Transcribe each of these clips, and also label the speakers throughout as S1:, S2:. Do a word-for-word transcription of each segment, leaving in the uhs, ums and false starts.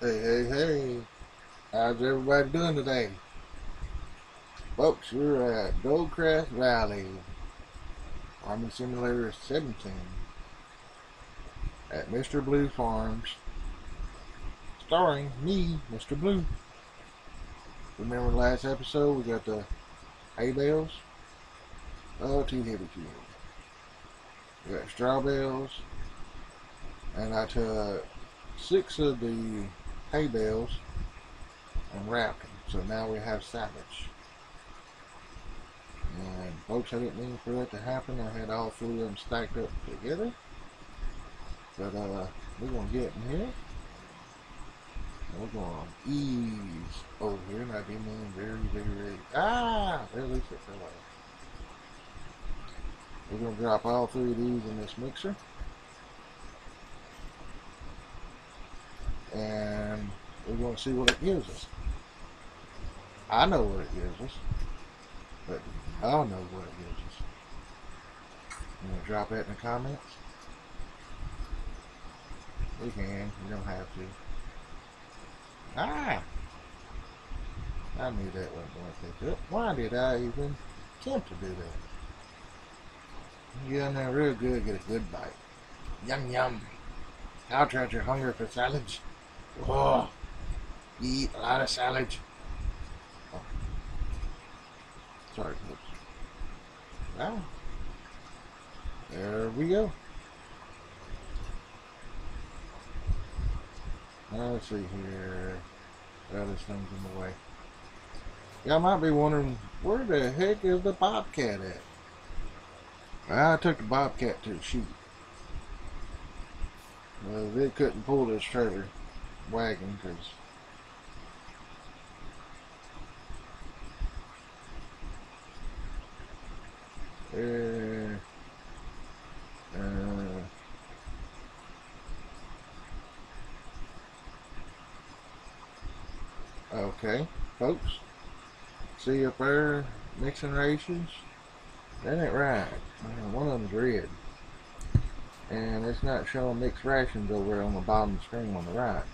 S1: Hey, hey, hey. How's everybody doing today? Folks, we're at Goldcrest Valley, Farming Simulator seventeen, at Mister Blue Farms, starring me, Mister Blue. Remember the last episode? We got the hay bales. Oh, too heavy, too heavy. We got straw bales, and I took six of the hay bales and wrapped them. So now we have silage. And folks, I didn't mean for that to happen. I had all three of them stacked up together. But uh, we're going to get in here. We're going to ease over here. And I do mean very, very, very. Ah! At least it fell out. We're going to drop all three of these in this mixer. And we're going to see what it gives us. I know what it gives us. But y'all know what it gives us. You want to drop that in the comments? We can. You don't have to. Ah! I knew that wasn't going to pick up. Why did I even attempt to do that? Get in there real good, get a good bite. Yum yum. Cow trout, you're hungry for silage? Oh, you eat a lot of silage. Oh. Sorry, folks. Ah. There we go. Now, let's see here. Oh, this thing's in the way. Y'all might be wondering, where the heck is the Bobcat at? Well, I took the Bobcat to the sheep. Well, they couldn't pull this trailer wagon because uh, uh, okay, folks. See up there, mixing rations? That ain't right. One of them's red. And it's not showing mixed rations over on the bottom screen on the right.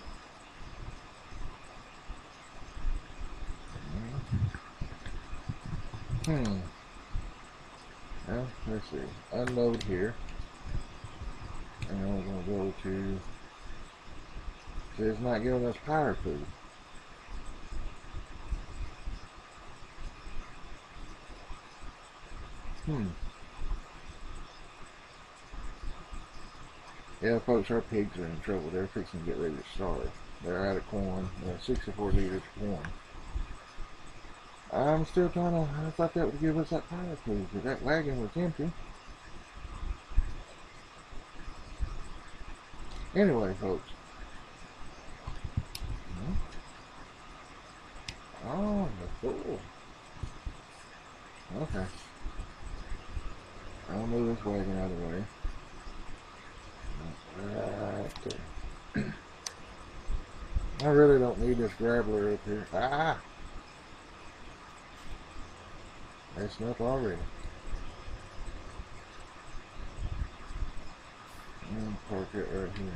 S1: Hmm. Well, let's see. Unload here. And we're going to go to... See, it's not giving us power food. Hmm. Yeah, folks, our pigs are in trouble. They're fixing to get ready to starve. They're out of corn. They have sixty-four liters of corn. I'm still trying to... I thought that would give us that power food, because that wagon was empty. Anyway, folks. Hmm. Oh, cool. Okay. I'll move this wagon out of the way. Right there. I really don't need this grappler up here. Ah! That's enough already. And park it right here.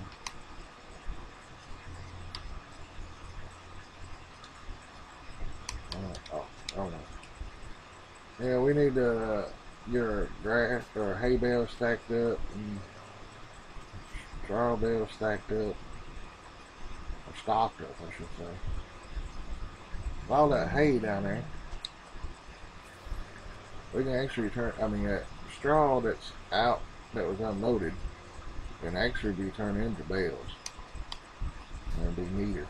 S1: Oh, oh, oh no. Yeah, we need uh, your grass or hay bale stacked up and straw bale stacked up. Or stocked up, I should say. All that hay down there. We can actually turn, I mean, that straw that's out, that was unloaded, can actually be turned into bales. And be neater.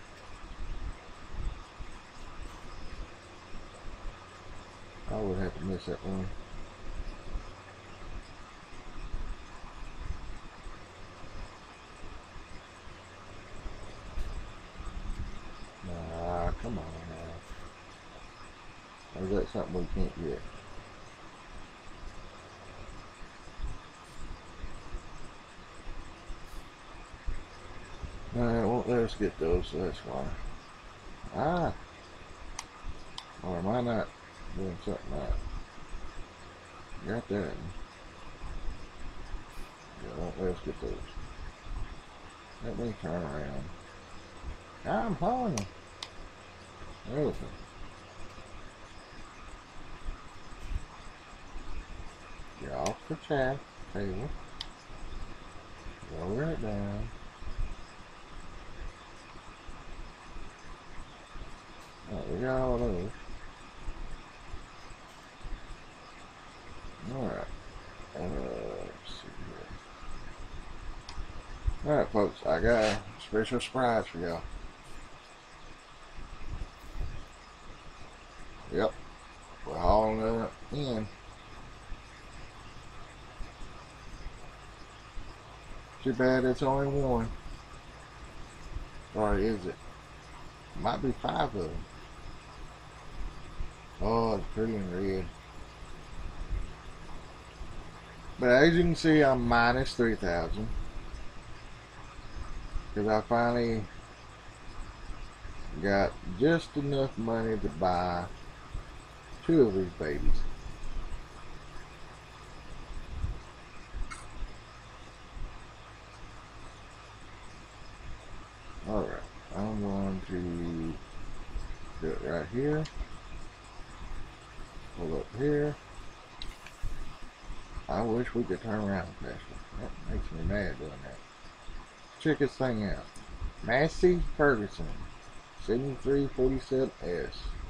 S1: I would have to miss that one. Nah, come on now. Or is that something we can't get? No, it won't let us get those, so that's why. Ah! Or am I not doing something right? Got that. Yeah, it won't let us get those. Let me turn around. I'm following you. Listen. Get off the chat table. Lower it down. Alright, we got all those. Alright. Uh, let's see here. Alright, folks, I got a special surprise for y'all. Yep. We're hauling it in. Too bad it's only one. Or is it? Might be five of them. Oh, it's pretty in red. But as you can see, I'm minus three thousand. Because I finally got just enough money to buy two of these babies. Alright, I'm going to do it right here. Pull up here. I wish we could turn around faster. That makes me mad doing that. Check this thing out. Massey Ferguson seventy-three forty-seven S.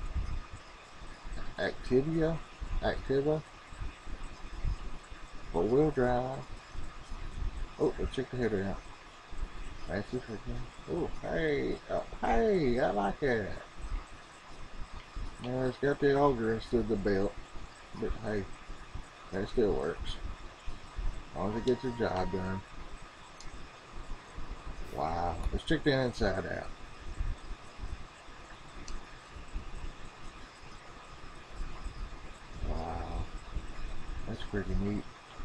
S1: Activia. Activa. Four-wheel drive. Oh, let's check the header out. Massey Ferguson. Oh, hey. Oh, hey. I like that. Now it's got the auger instead of the belt. But hey, that still works. As long as it gets the job done. Wow. Let's check the inside out. Wow. That's pretty neat.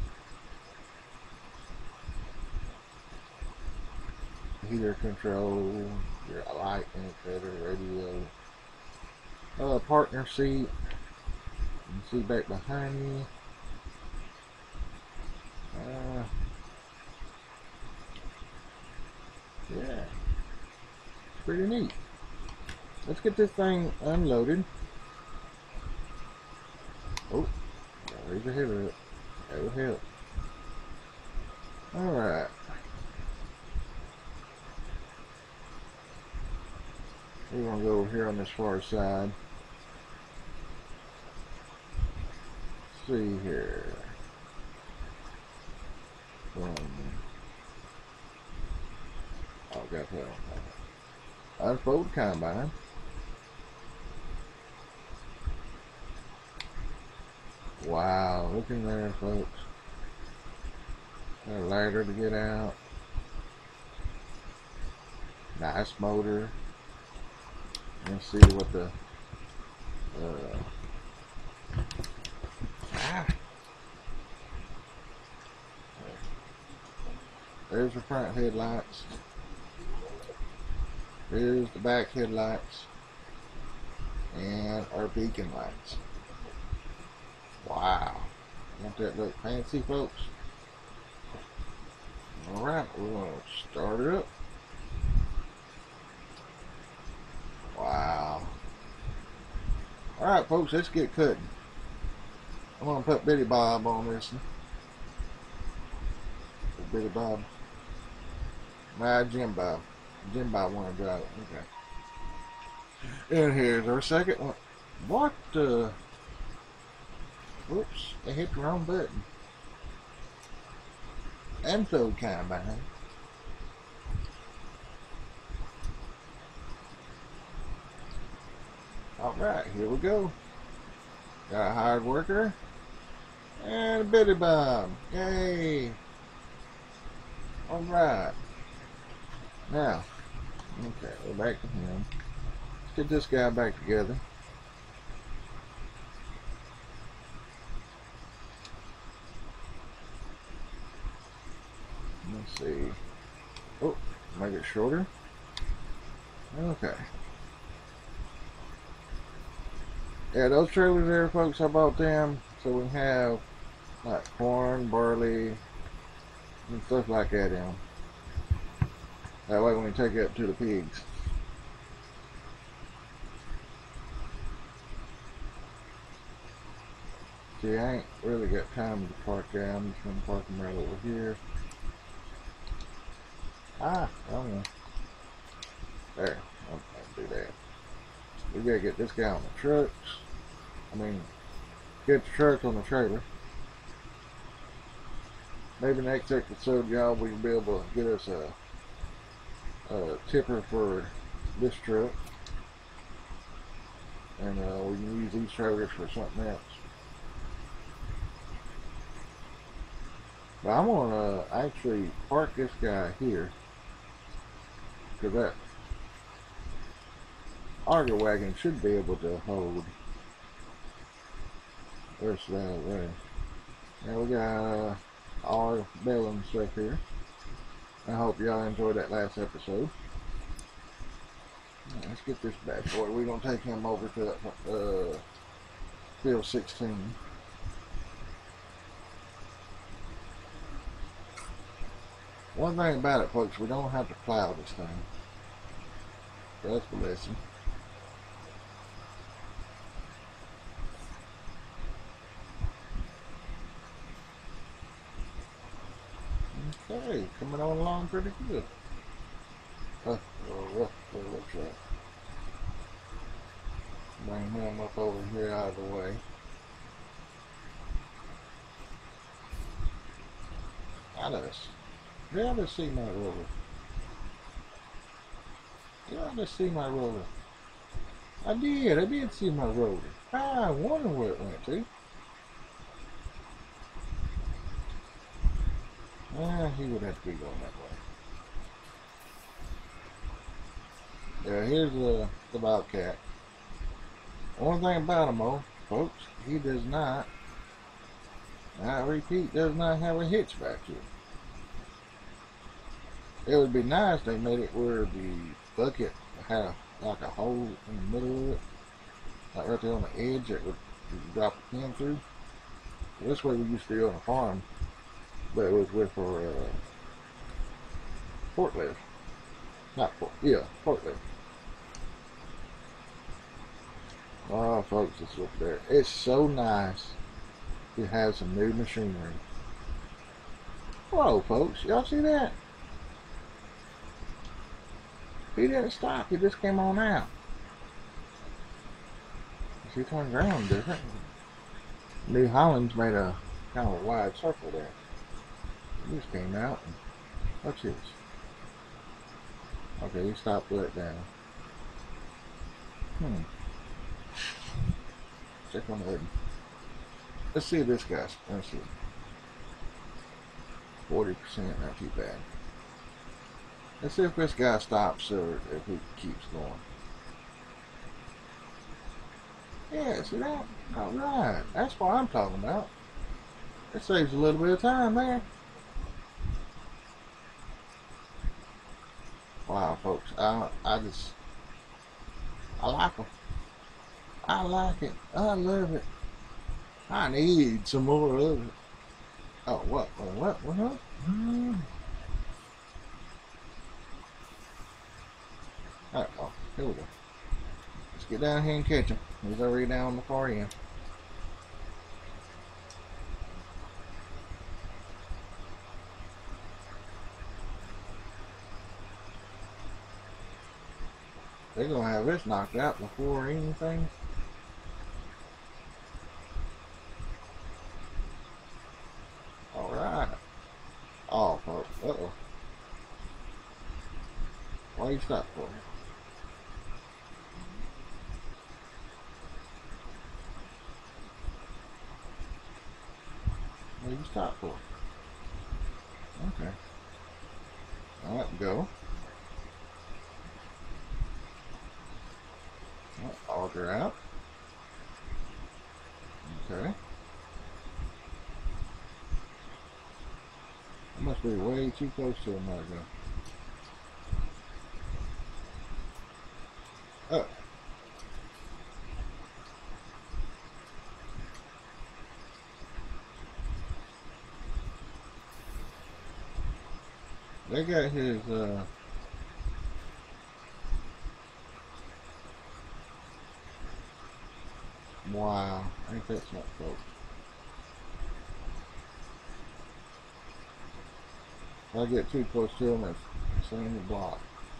S1: Heater control, your light indicator, radio. Uh, partner seat. You can see back behind me. Uh, yeah. It's pretty neat. Let's get this thing unloaded. Oh, there's a header up. That would help. Alright. We're going to go over here on this far side. Let's see here. Um, oh, got that on. Unfold combine. Wow, look in there, folks. Got a ladder to get out. Nice motor. Let's see what the uh, ah. There's the front headlights. Here's the back headlights and our beacon lights. Wow, don't that look fancy, folks? All right, we're gonna start it up. Wow. Alright, folks, let's get cutting. I'm going to put Bitty Bob on this one. Bitty Bob. Nah, Jim Bob. Jim Bob want to drive it. Okay. And here's our second one. What the? Whoops, I hit the wrong button. Unfold combine. Alright, here we go. Got a hired worker and a Bitty Bob. Yay! Alright. Now, okay, we're back to him. Let's get this guy back together. Let's see. Oh, make it shorter. Okay. Yeah, those trailers there, folks, I bought them so we have like corn, barley, and stuff like that in them. That way when we take it up to the pigs, See, I ain't really got time to park there. I'm just gonna park them right over here. Ah, I don't know. There, I can't do that. We gotta get this guy on the trucks. I mean, get the truck on the trailer. Maybe next episode, y'all, we can be able to get us a, a tipper for this truck. And uh, we can use these trailers for something else. But I'm gonna uh, actually park this guy here. Because that auger wagon should be able to hold the rest of that way. Now we got uh, all our baling stuff here. I hope y'all enjoyed that last episode. Right, let's get this bad boy. We're going to take him over to uh, field sixteen. One thing about it, folks, we don't have to plow this thing. That's the lesson. Okay, coming on along pretty good. Uh, oh, oh, looks right. Bring him up over here out of the way. I just, did I just see my roller? Did I just see my roller? I did, I did see my roller. Ah, I wonder where it went to. Ah, he would have to be going that way. Yeah, here's the, the Bobcat. One thing about him, though, folks, he does not, I repeat, does not have a hitch back here. It would be nice if they made it where the bucket had a, like a hole in the middle of it, like right there on the edge that would drop a pin through. This way we used to do on a farm, but it was with for uh, forklift. Not fork, yeah, forklift. Oh, folks, let's look there. It's so nice to have some new machinery. Whoa, folks, y'all see that? He didn't stop, he just came on out. He turned around different. New Holland's made a kind of a wide circle there. He just came out and watch this. Okay, he stopped let down. Hmm. Check on the hood. Let's see if this guy's, let's see. forty percent, not too bad. Let's see if this guy stops or if he keeps going. Yeah, see that? Alright, that's what I'm talking about. It saves a little bit of time there. Wow, folks, I, I just, I like them. I like it. I love it. I need some more of it. Oh, what? What? What? What? Hmm. Alright, oh, here we go. Let's get down here and catch him. He's already down on the far end. They're gonna have this knocked out before anything. Alright. Oh, folks. Uh oh. Why you stop for? What do you stop for? Okay. Alright, go. Auger out. Okay. I must be way too close to him right now. Oh. They got his, uh... wow. Ain't that something, folks? If I get too close to him, it's saying the block.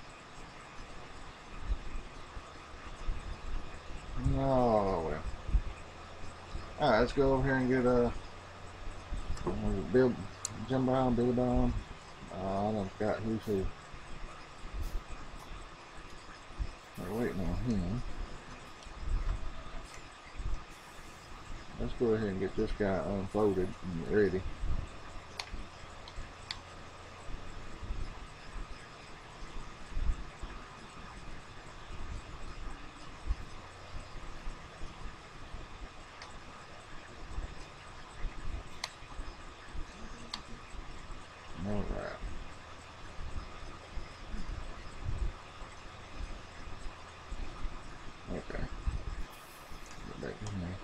S1: No, well. Alright, let's go over here and get a uh, Bill, Jim Brown, Billy Brown. Uh, I don't got who's who. We're waiting on him. Let's go ahead and get this guy unfolded and ready. Alright. Okay. Get back in there.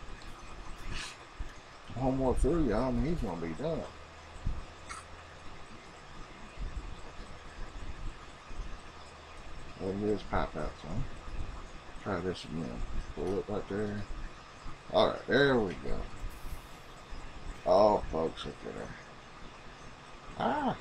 S1: One more through, y'all, and he's gonna be done. Let this pop out some. Try this again. Pull it right there. Alright, there we go. Oh, folks, look at there. Ah!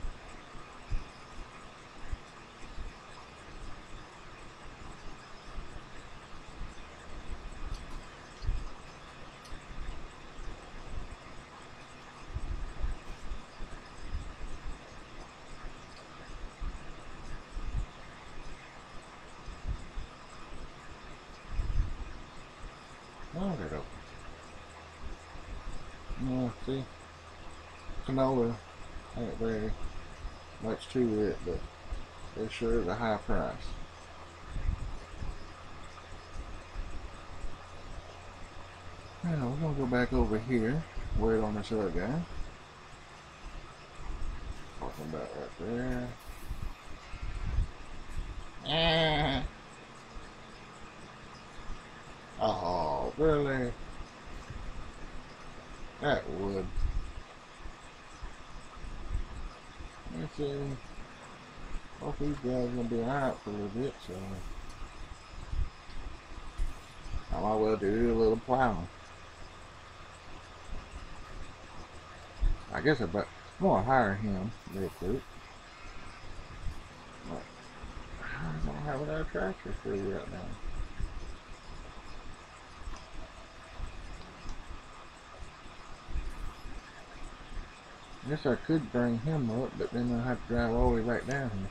S1: Oh, get open. No, see? Canola ain't very much to it, but it sure is a high price. Now, we're going to go back over here, wait on this other guy. Talking about right there. Ah. Oh, really? That would. Let's see. Both these guys are going to be alright for a little bit, so I might well do a little plowing. I guess I'm going to hire him real quick. But I don't have another tractor for you right now. I guess I could bring him up, but then I'll have to drive all the way back down here.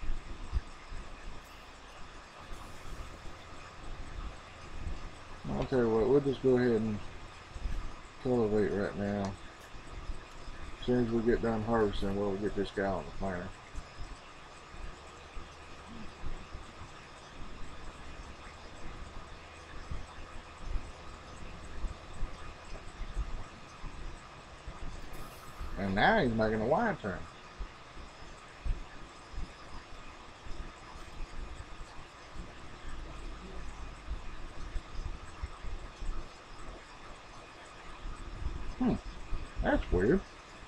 S1: I'll tell you what, we'll just go ahead and cultivate right now. As soon as we get done harvesting, we'll get this guy on the planter. And now he's making a wide turn. Hmm, that's weird.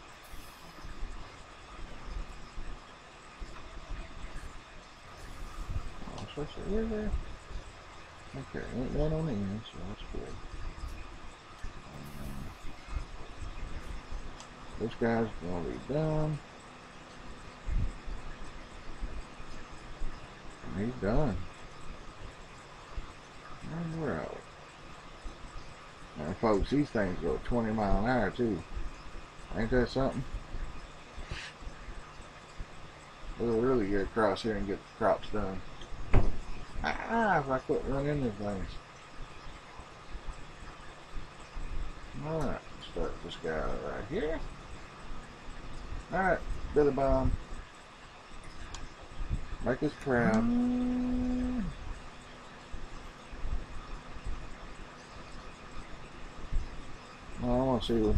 S1: Oh, so it's there. Okay, ain't that on the end, so that's good. This guy's gonna be done. And he's done. And we're out. And folks, these things go twenty mile an hour too. Ain't that something? We'll really get across here and get the crops done. Ah, if I quit running into things. Alright, start this guy right here. Alright, Billy Bomb. Make us proud. Mm. Oh, I want to see what.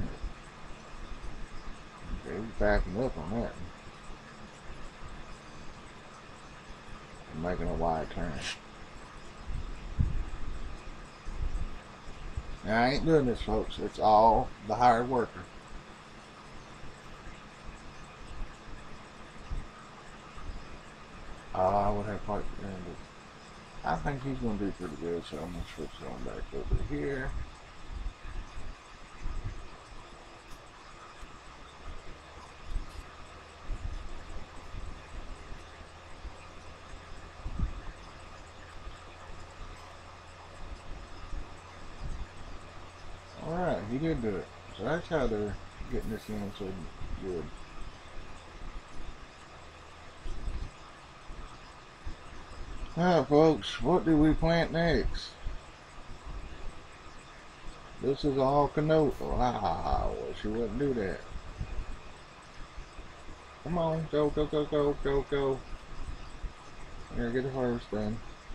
S1: Okay, he's backing up on that. I'm making a wide turn. Now, I ain't doing this, folks. It's all the hired worker. Uh, I would have quite ended. I think he's going to do pretty good, so I'm going to switch on back over here. he did do it. So that's how they're getting this in so good. Alright folks, what do we plant next? This is all canola. Wow, she wouldn't do that. Come on, go, go, go, go, go, go. We're gonna get the harvest done.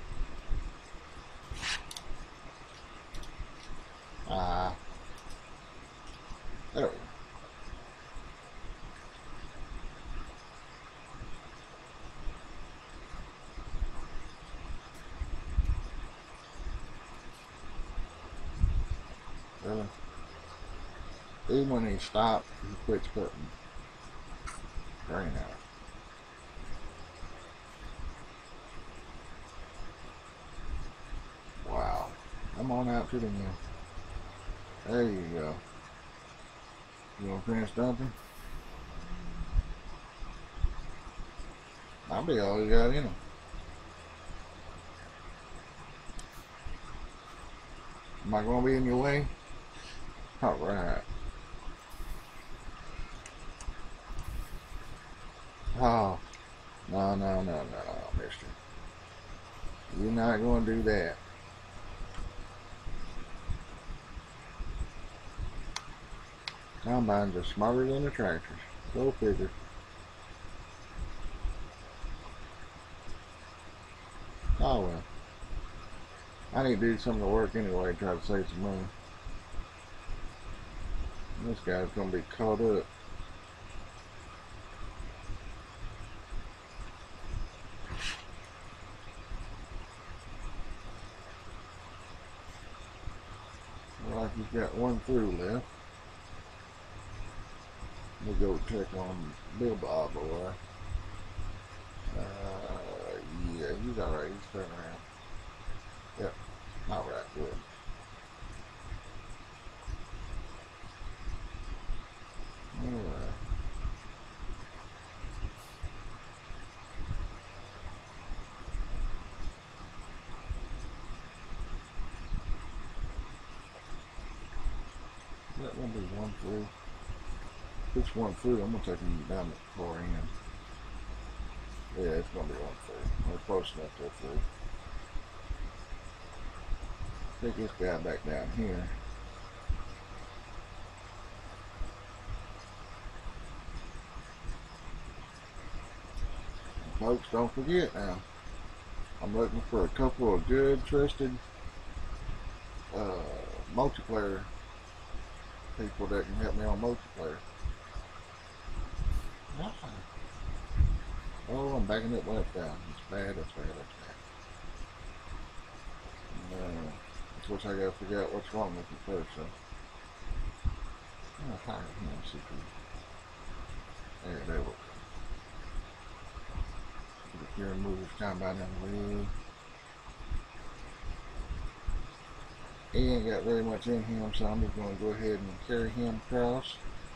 S1: Ah. There we go. Really? Even when he stopped, he quits putting grain out. Wow. Come on out to the mill. There you go. You want to finish dumping? I'll be all you got in them. Am I going to be in your way? Alright. Oh. No, no, no, no, mister. You're not going to do that. Combines are smarter than the tractors. Go figure. Oh well. I need to do some of the work anyway, try to save some money. This guy's going to be caught up. Looks like he's got one through left. Let me go check on Bill Bob over there. Uh, yeah, he's alright. He's turning around. Yep. Alright, good. Alright. That one be one through. If it's one through, I'm gonna take him down the far end. Yeah, it's gonna be one through. We're close enough to a through. Take this guy back down here. And folks, don't forget now, I'm looking for a couple of good, trusted uh, multiplayer people that can help me on multiplayer. Oh, I'm backing it left down. It's bad, that's bad, that's bad. Uh, of course, I gotta figure out what's wrong with it first, so. Oh, hire him, C P. There, there we go. If you remove his combine in the way. He ain't got very much in him, so I'm just gonna go ahead and carry him across.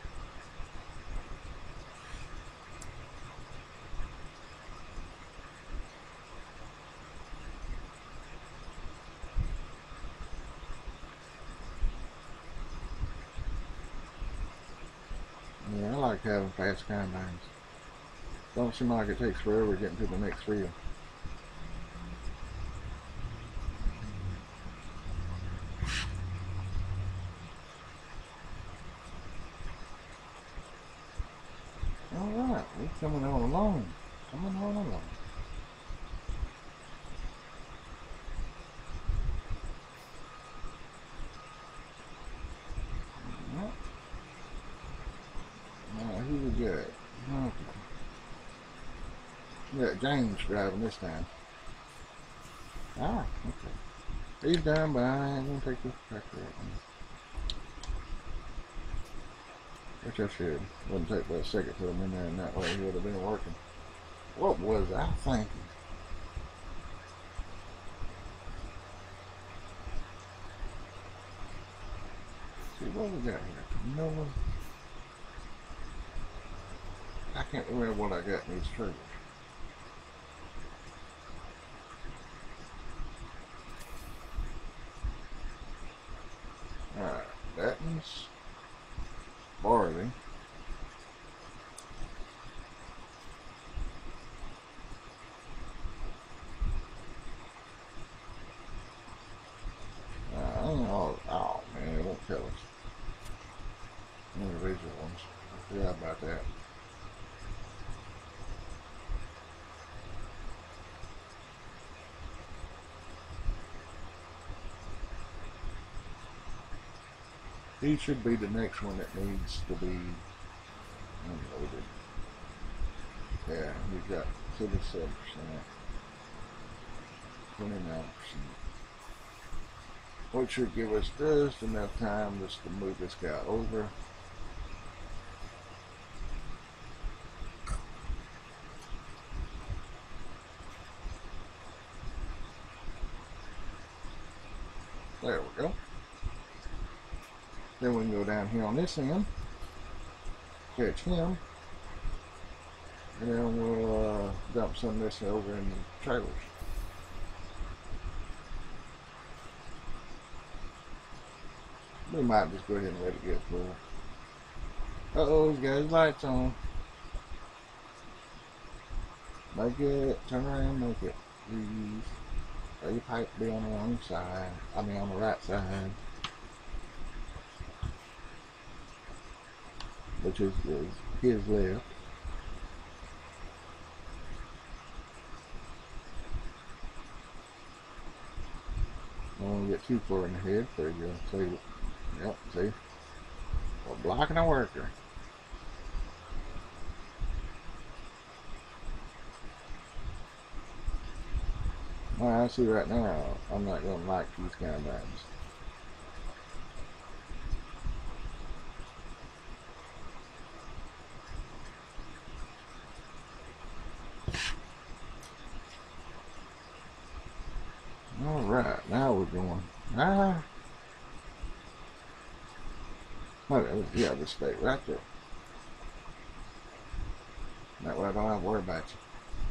S1: Yeah, I like having fast combines. Don't seem like it takes forever getting to the next field. Alright, we're coming on along. Coming on along. Alright. Now, who we got? Okay. We got James driving this time. Ah, okay. He's done, but I ain't gonna take this tractor out. Which I should. Wouldn't take but a second to put him in there, and that way he would have been working. What was I thinking? See what we got here? Noah. I can't remember what I got in these triggers. Alright, that one. beans, barley, uh, oh, oh man, it won't tell us individual ones. I forgot about that. He should be the next one that needs to be unloaded. Yeah, he's got thirty-seven percent, twenty-nine percent. Which should give us just enough time just to move this guy over. There we go. Then we can go down here on this end, catch him, and then we'll uh, dump some of this over in the trailers. We might just go ahead and let it get full. Uh oh, he's got his lights on. Make it, turn around, make it, please. Or your pipe be on the wrong side, I mean on the right side. Which is, is his left. Don't want to get too far in the head. There you go. See, yep, see? We're blocking a worker. Well, I see right now, I'm not going to like these kind of things. Alright, now we're going. Ah. Whatever, yeah, just stay right there. That way I don't have to worry about you.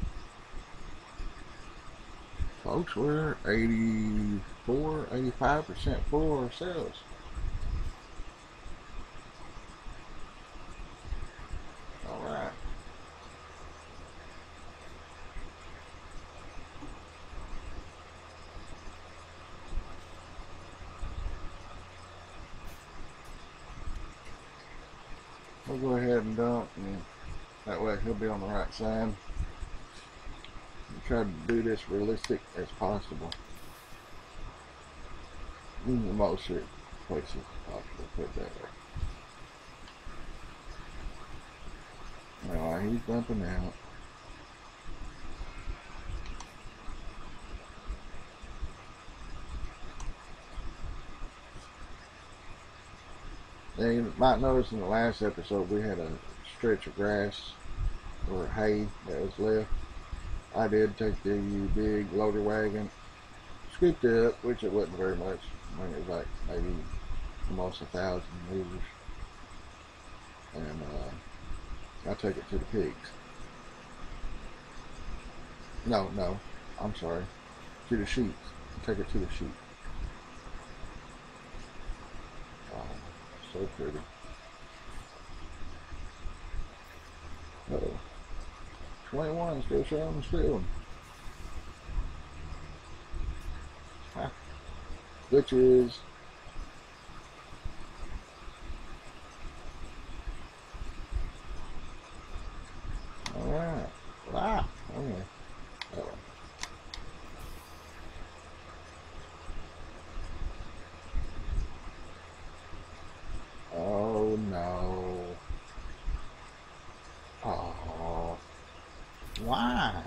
S1: Folks, we're eighty-four, eighty-five percent full ourselves. Alright. We'll go ahead and dump, and that way he'll be on the right side. And try to do this realistic as possible in the most places possible. Put it that way. Alright, he's dumping out. Now you might notice in the last episode we had a stretch of grass or hay that was left. I did take the big loader wagon, scooped it up, which it wasn't very much. I mean, it was like maybe almost a thousand liters. And uh, I take it to the pigs. No, no, I'm sorry. To the sheep. Take it to the sheep. Oh, so pretty. Uh-oh. twenty-one still showing the field. Huh. Which is alright. Wow. Okay. Uh-oh. Oh no. Oh. Why?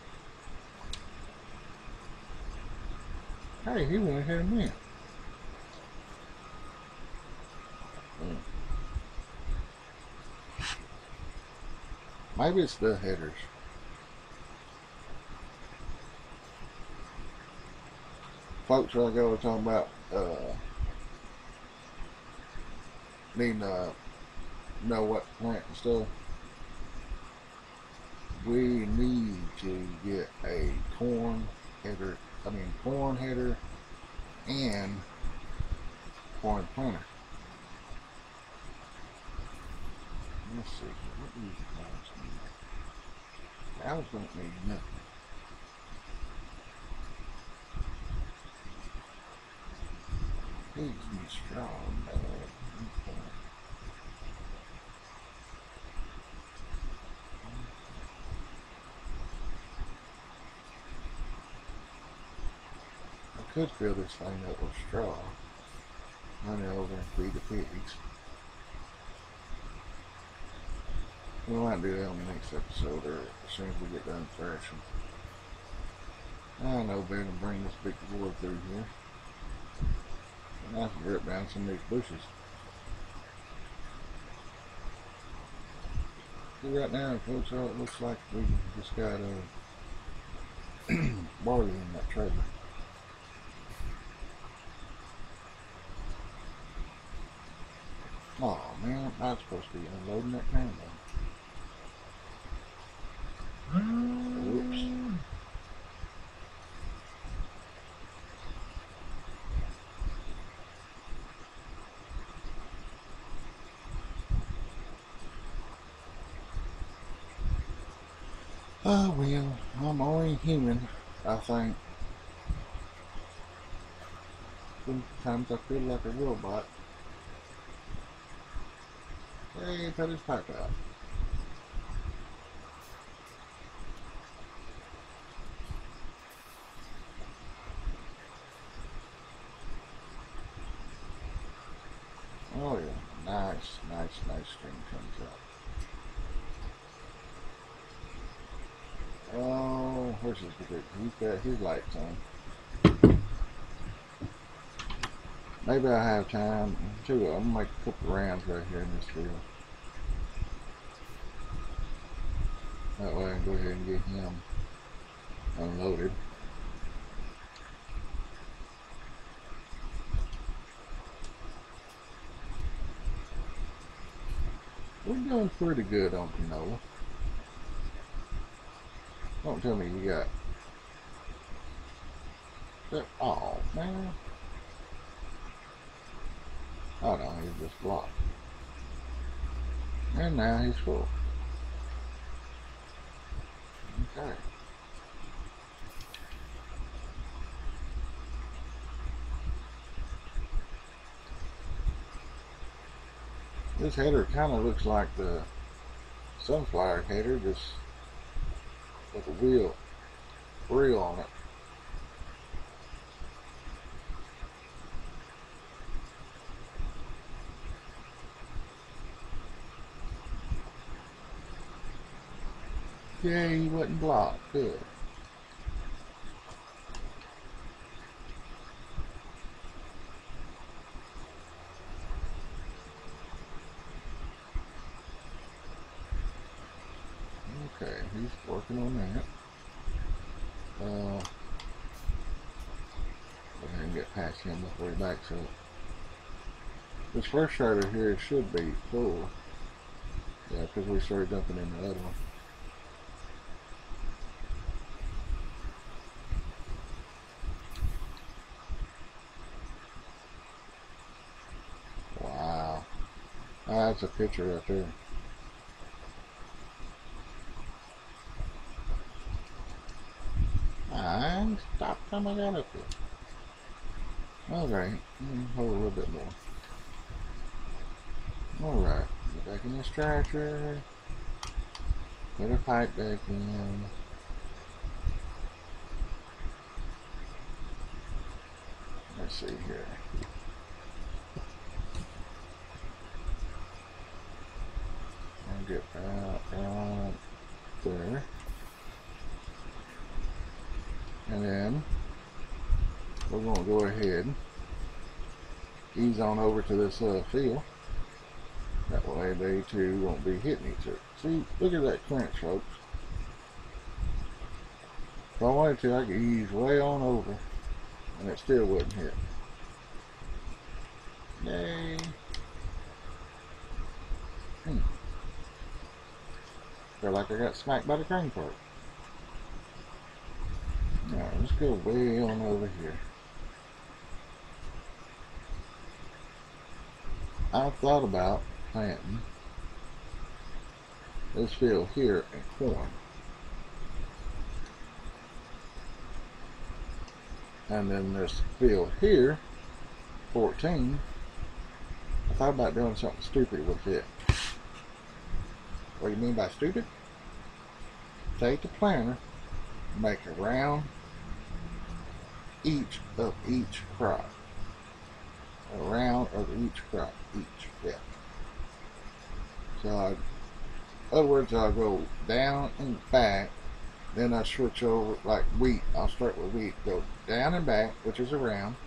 S1: Hey, he went ahead of me. Mm. Maybe it's the headers. Folks, like I was talking about, uh, needing to know what to plant and stuff. We need to get a corn header, I mean corn header and corn planter. Let's see. What do you guys need? Cows don't need nothing. Pigs need straw. Bad. Okay. I could fill this thing up with straw. Run it over and feed the pigs. We might do that on the next episode, or as soon as we get done thrashing. I know better than bring this big board through here. And I can rip down some of these bushes. See, right now, folks, all it looks like we just got uh, barley in that trailer. Oh man, I was supposed to be unloading that can. Whoops. Oh well, I'm only human, I think. Sometimes I feel like a robot. Hey, cut his pipe out. Oh yeah, nice, nice, nice string comes out. Oh, where's his big? He's got his lights on. Maybe I have time. Too, I'm gonna make a couple rounds right here in this field. That way I can go ahead and get him unloaded. We're doing pretty good on canola. Don't tell me you got that. Oh man. Oh no, he's just blocked. And now he's full. Okay. This header kind of looks like the sunflower header, just with a wheel reel on it. Yeah, he wasn't blocked. Good. Okay, he's working on that. Uh, go ahead and get past him before he backs up. This first starter here should be full. Yeah, because we started dumping in the other one. Wow. Ah, that's a picture right there. I stopped time I got up here. Alright, hold a little bit more. Alright, get back in this tractor. Put a pipe back in. Let's see here. And get right, right there. And then we're going to go ahead and ease on over to this uh, field. That way they two won't be hitting each other. See, look at that clinch, folks. If I wanted to, I could ease way on over and it still wouldn't hit. Yay. Hmm. Feel like I got smacked by the crane cart. Now, let's go way on over here. I've thought about planting this field here in corn. And then this field here, fourteen, I thought about doing something stupid with it. What do you mean by stupid? Take the planter, make a round each of each crop. A round of each crop, each, yeah. So, I, in other words, I'll go down and back, then I switch over, like wheat, I'll start with wheat, go down and back, which is a round,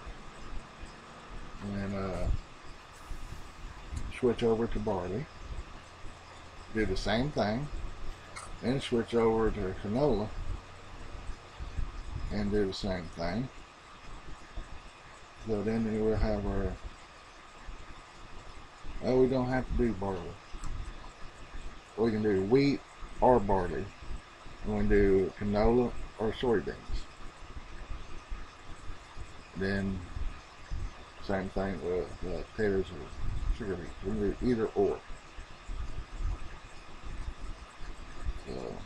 S1: and then uh, switch over to barley, do the same thing, then switch over to canola, and do the same thing. So then we'll have our, well, we don't have to do barley. We can do wheat or barley. We can do canola or soybeans. Then, same thing with uh, potatoes or sugar beets. We can do either or. So,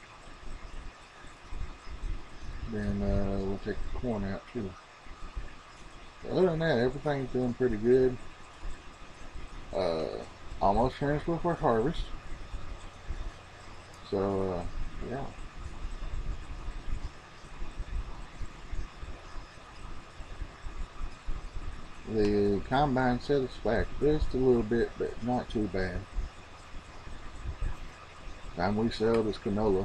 S1: then uh, we'll take the corn out too. Other than that, everything's doing pretty good. Uh, almost finished with our harvest. So, uh, yeah. The combine set us back just a little bit, but not too bad. Time we sell this canola.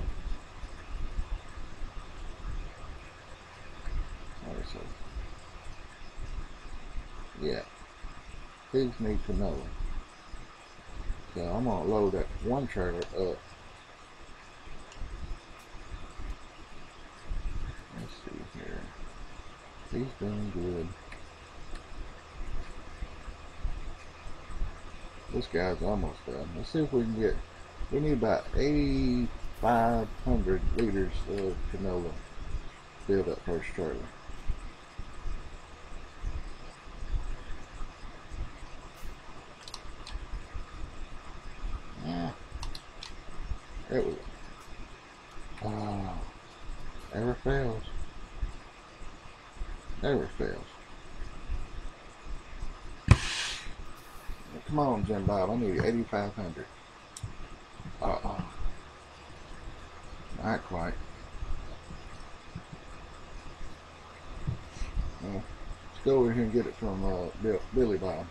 S1: Alright, so. Yeah, pigs need canola. So I'm gonna load that one trailer up. Let's see here. He's doing good. This guy's almost done. Let's see if we can get, we need about eighty-five hundred liters of canola to fill that first trailer. There we go. Oh, never fails. Never fails. Come on, Jim Bob. I need eighty-five hundred. Uh-oh. Not quite. Well, let's go over here and get it from uh, Bill, Billy Bob.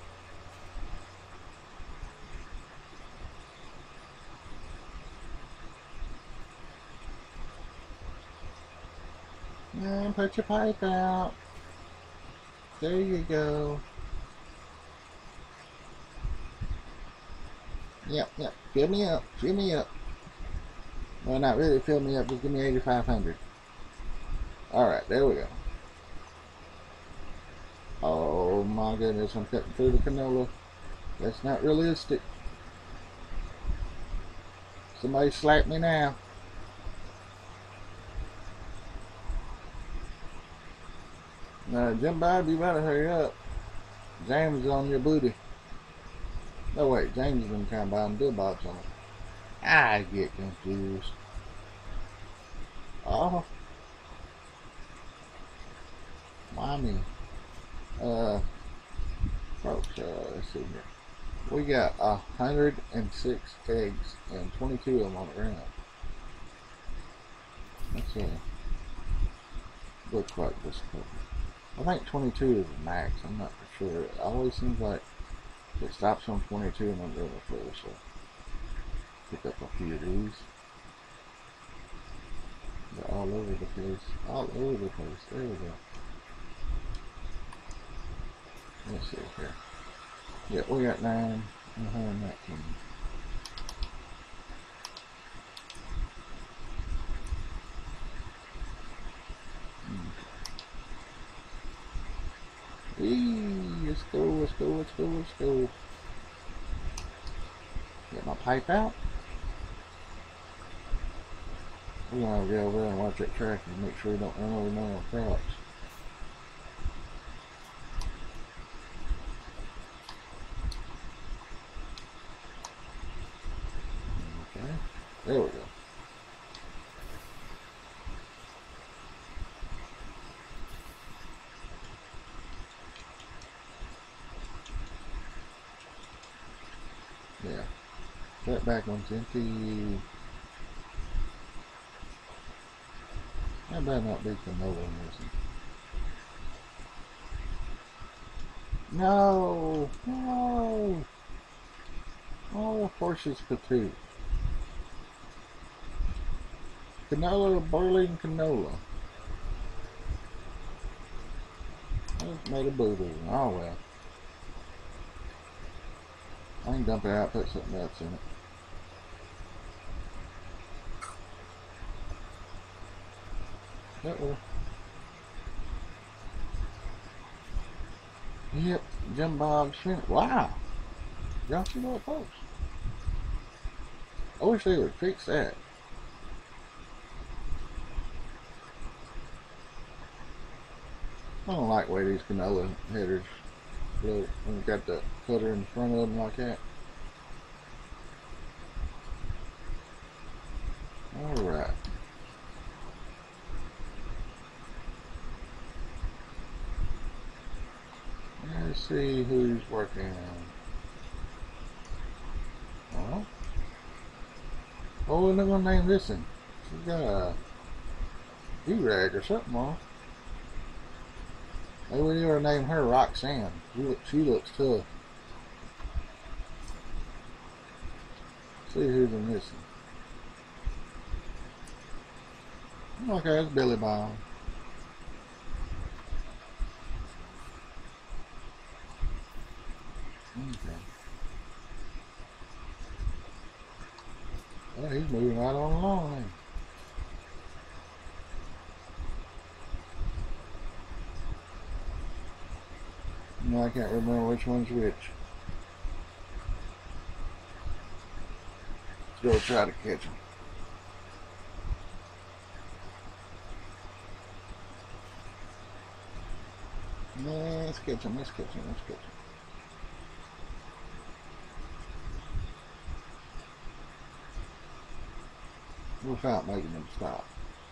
S1: And put your pipe out. There you go. Yep, yep. Fill me up. Fill me up. Well, not really fill me up. Just give me eighty-five hundred. Alright, there we go. Oh my goodness, I'm cutting through the canola. That's not realistic. Somebody slap me now. Now, Jim Bob, you better hurry up. James is on your booty. No, wait, James is in the combine. Bill Bob's on it. I get confused. Oh. Why me? Uh, folks, uh, let's see here. We got a hundred and six eggs and twenty-two of them on the ground. That's uh, looks like this. I think twenty-two is the max. I'm not for sure. It always seems like it stops on twenty-two and I'm going full. So pick up a few of these. They're all over the place. All over the place. There we go. Let's see here. Yeah, we got nine and one hundred nineteen. Eee, let's go, let's go, let's go, let's go. Get my pipe out. We're gonna go over there and watch that tractor and make sure we don't run over none of our crops. Okay. There we go. Yeah. That back one's empty. That better not be canola missing. No! No! Oh, of course it's Patoot. Canola, barley, and canola. It's made a boo-boo. Oh well. I can dump it out, put something else in it. Uh-oh. Yep, Jim Bob's finished. Wow! Y'all see that, folks? I wish they would fix that. I don't like the way these canola headers look when you got the cutter in front of them like that. Alright. Let's see who's working. Oh, oh, we're not gonna name this one. She's got a D-rag or something on. Maybe we need to name her Roxanne. She, look, she looks tough. See who's in this one. Okay, it's Billy Bob. Okay. Well, he's moving right on along then. No, I can't remember which one's which. Let's go try to catch him. Let's catch him, let's catch him, let's catch him. Without making him stop.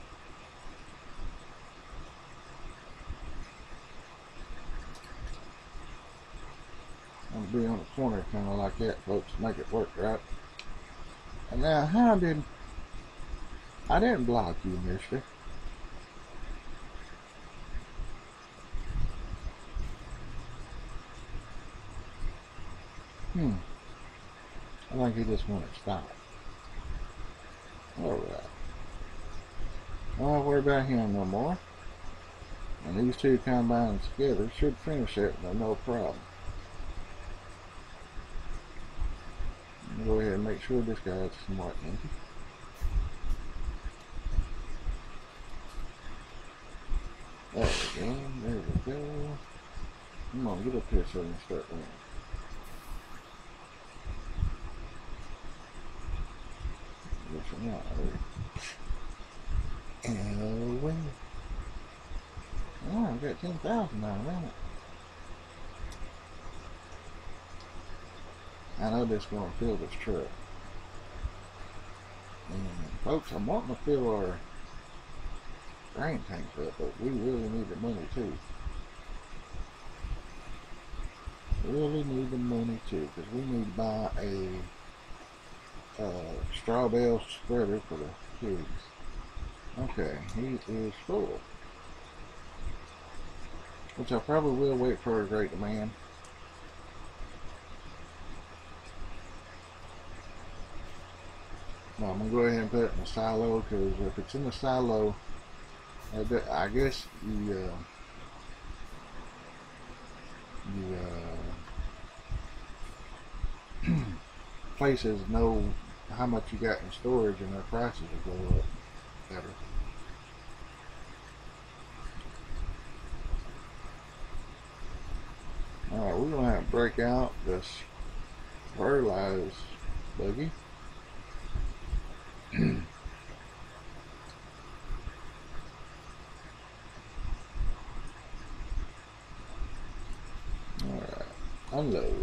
S1: I'm gonna be on the corner kind of like that, folks, to make it work, right? And now, how did... I didn't block you, mister. Hmm. I think he just wanted to stop. Alright. I don't worry about him no more. And these two combined together should finish it with no problem. Go ahead and make sure this guy's somewhat empty. There we go, there we go. Come on, get up here so we can start running. This one out there. And away. Oh, I got ten thousand now, damn it. I know this is going to fill this truck. And folks, I'm wanting to fill our grain tanks up, but we really need the money too. Really need the money too, because we need to buy a uh, straw bale spreader for the pigs. Okay, he is full. Which I probably will wait for a great demand. No, I'm going to go ahead and put it in the silo, because if it's in the silo, I guess you, uh, you uh, places know how much you got in storage and their prices will go up better. Alright, we're going to have to break out this fertilized buggy. Alright, unload.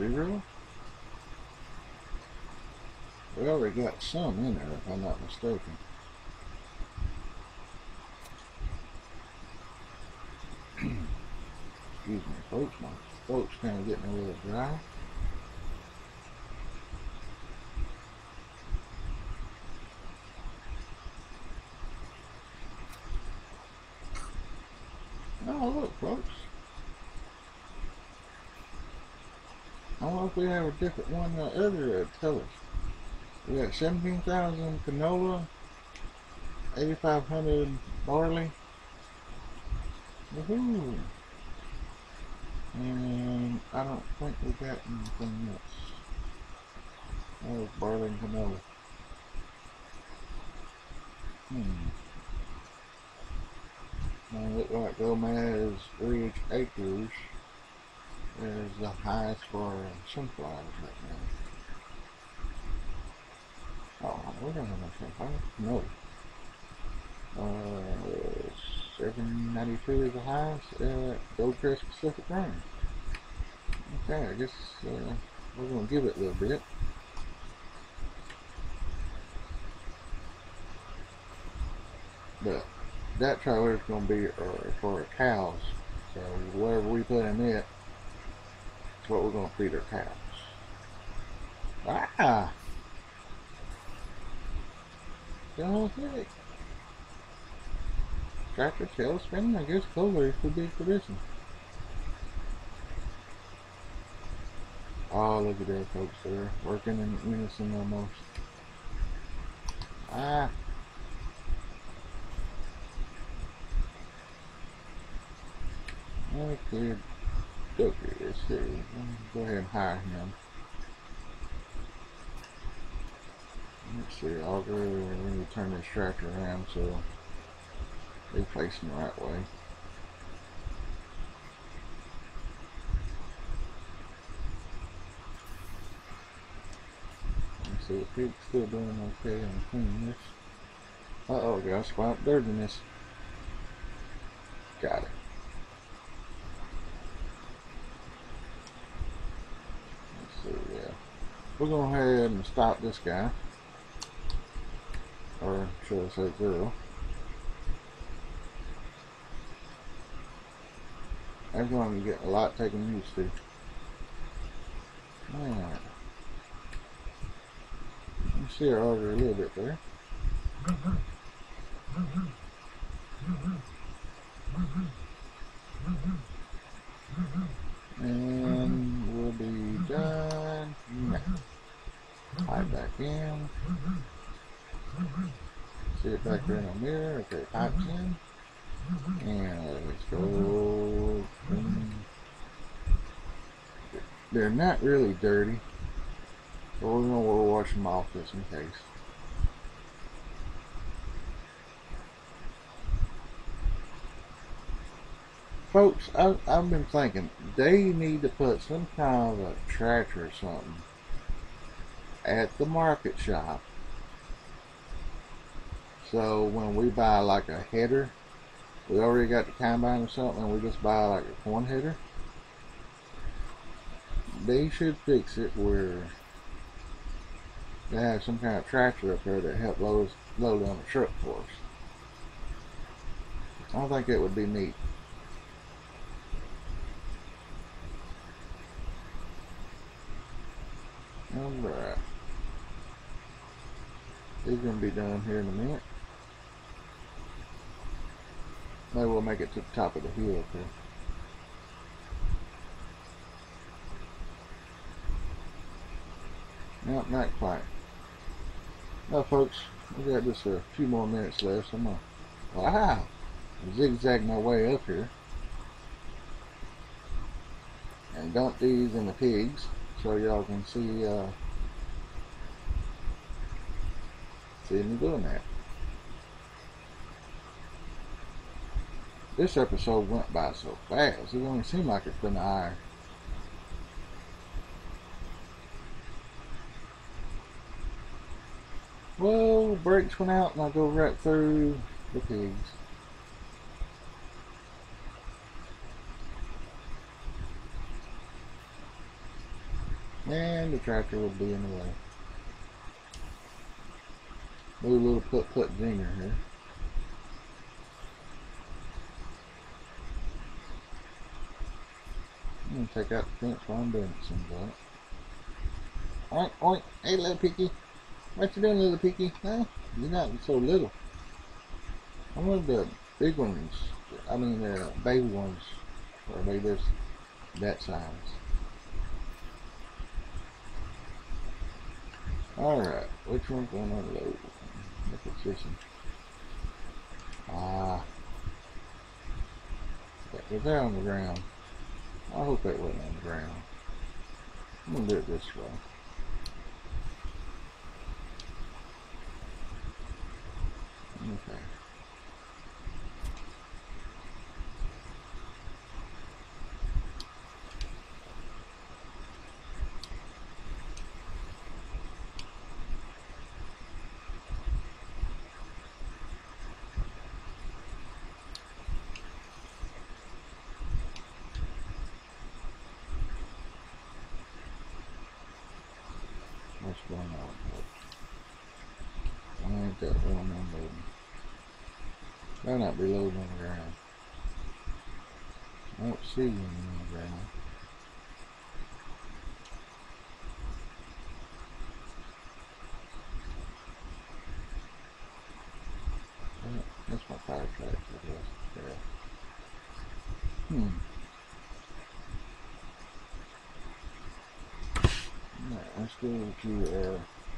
S1: zero. We already got some in there, if I'm not mistaken. Excuse me, folks. My throat's kind of getting a little dry. Oh, look, folks. I don't know if we have a different one than the other tell us. We got seventeen thousand canola, eighty-five hundred barley. Woohoo! And I don't think we got anything else. That was barley and canola. Hmm. Now it look like Gomez Ridge Acres is the highest for sunflowers right now. Oh, we don't have no sunflowers. No. Uh, seven ninety-two is the highest at Goldcrest Pacific Range. Okay, I guess uh, we're going to give it a little bit. But that trailer is going to be uh, for our cows. So whatever we put in it, that's what we're going to feed our cows. Ah! Don't think. Tractor tail spinning, I guess Clover could be producing. Oh, look at that, folks. They're working in unison almost. Ah! Okay, okay, let's see. Go ahead and hire him. Let's see, Auger, we need to turn this tractor around so they face him the right way. Let's see, the pig's still doing okay on cleaning this. Uh oh, got swamp dirt in this. Got it. Let's see, yeah. We're going to go ahead and stop this guy. Or should I say zero. Everyone can get a lot taken used to. Man. You see her order a little bit there. And we'll be done. Yeah. Pipe back in. See it back there in the mirror. Okay, pipes in. And let's go. They're not really dirty, but we're going to wash them off just in case. Folks, I've, I've been thinking they need to put some kind of a tractor or something at the market shop. So when we buy like a header, we already got the combine or something, and we just buy like a corn header. They should fix it where they have some kind of tractor up there that help load, load on the truck for us. I don't think it would be neat. Alright. He's going to be done here in a minute. Maybe we'll make it to the top of the hill up here. No, not quite. Now, folks, we got just a few more minutes left. So I'm gonna, wow, zigzag my way up here and dump these in the pigs so y'all can see uh, see me doing that. This episode went by so fast, it only seemed like it's been an hour. Well, brakes went out and I go right through the pigs. And the tractor will be in the way. Do a little put-put jinger here. I'm going to take out the fence while I'm doing it, seems like. Oink, oink. Hey, little piggy. What you doing, little piggy? Huh? You're not so little. I want the big ones. I mean, the uh, baby ones. Or maybe there's that size. Alright, which one's going to unload? If it's this one. Ah. That was there on the ground. I hope that wasn't on the ground. I'm going to do it this way. Okay. What's going on? I ain't that one unloading. Better not be loading on the ground. I don't see you on the ground. Oh, that's my fire truck, I guess. Yeah. Hmm. Alright, let's go to uh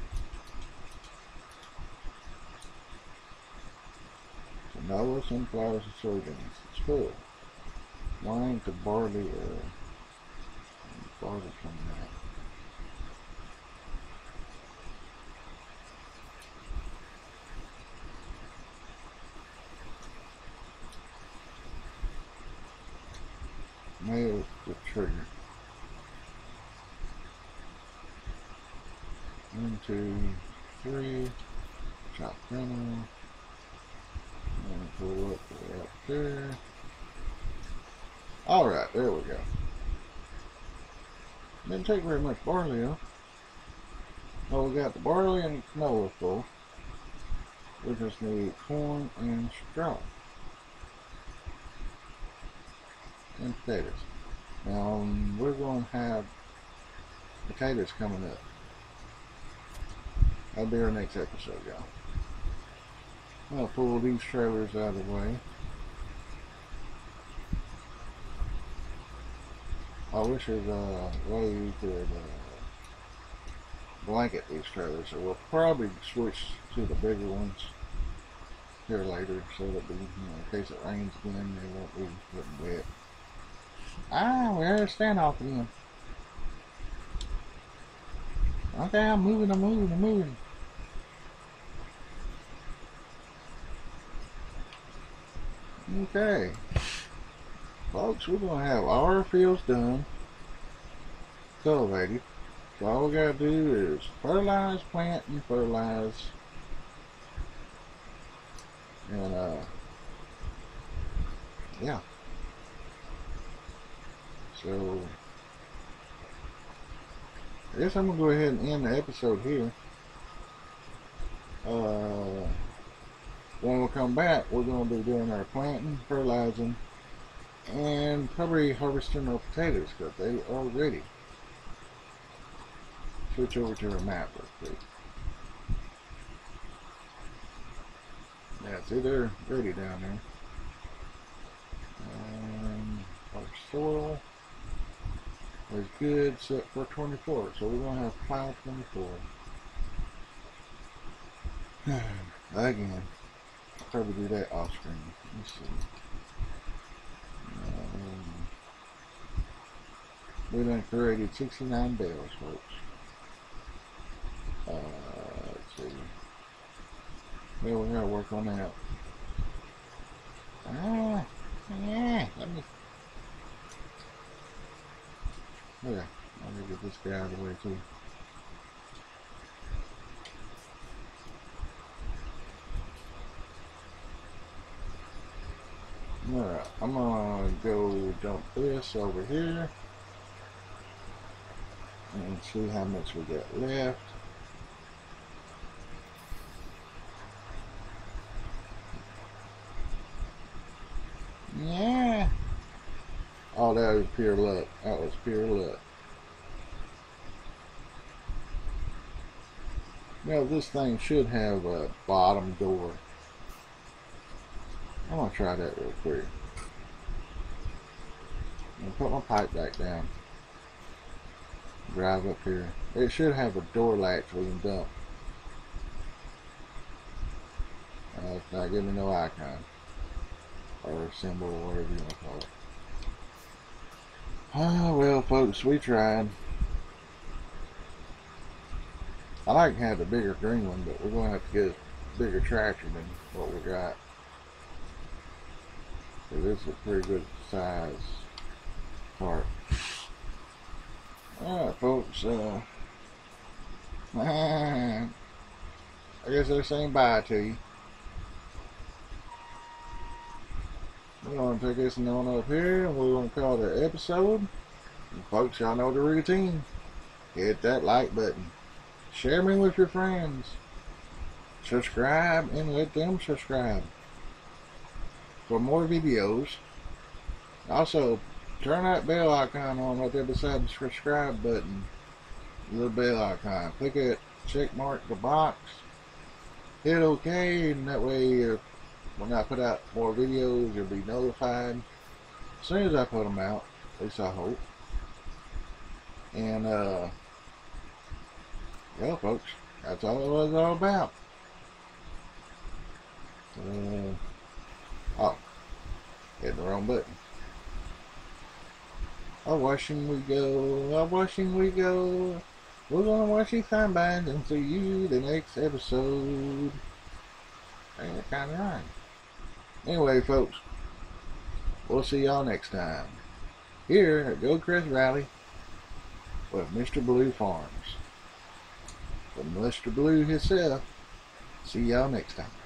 S1: canola, sunflowers, and soybeans. It's full. Why ain't the barley uh barley coming out? Nail the trigger. One, two, three. Chop down. And pull up right there. Alright, there we go. Didn't take very much barley though. Well, we got the barley and canola full. We just need corn and straw. And potatoes. Now, um, we're going to have potatoes coming up. That'll be our next episode, y'all. I'll pull these trailers out of the way. I wish there's a way you could uh, blanket these trailers, so we'll probably switch to the bigger ones here later, so that we, you know, in case it rains again, they won't be getting wet. Ah, we're at a standoff again. Okay, I'm moving, I'm moving, I'm moving. Okay. Folks, we're going to have all our fields done, cultivated. So all we got to do is fertilize, plant, and fertilize. And, uh, yeah. So, I guess I'm going to go ahead and end the episode here. Uh, when we come back, we're going to be doing our planting, fertilizing, and probably harvesting our potatoes because they are ready. Switch over to our map real quick. Yeah, see, they're ready down there. And our soil is good, set for twenty-four. So we're going to have pile twenty-four. Again, I'll probably do that off screen. Let's see. Um, we done created sixty-nine bales, folks. Uh, let's see. Well, we gotta work on that. Ah, yeah. Let me. Okay, I'm gonna get this guy out of the way too. Alright, I'm gonna go dump this over here. and see how much we got left. Yeah. Oh, that was pure luck. That was pure luck. Now this thing should have a bottom door. I'm gonna try that real quick. I'm gonna put my pipe back down. Drive up here. It should have a door latch we can dump. Uh, it's not giving me no icon or symbol or whatever you want to call it. Oh well, folks, we tried. I like to have the bigger green one, but we're going to have to get a bigger tractor than what we got. So this is a pretty good size part. Alright, folks. Uh, I guess they're saying bye to you. We're going to take this one on up here, and we're going to call it an episode. And folks, y'all know the routine. Hit that like button. Share me with your friends. Subscribe and let them subscribe for more videos. Also, turn that bell icon on right there beside the subscribe button. The little bell icon. Click it, check mark the box. Hit OK, and that way uh, when I put out more videos, you'll be notified as soon as I put them out. At least I hope. And uh, well, folks, that's all it was all about. Uh, oh, hit the wrong button. A washing we go, a washing we go. We're gonna wash these combines and see you the next episode. Ain't that kind of right? Anyway, folks, we'll see y'all next time here at Goldcrest Rally with Mister Blue Farms. From Mister Blue himself. See y'all next time.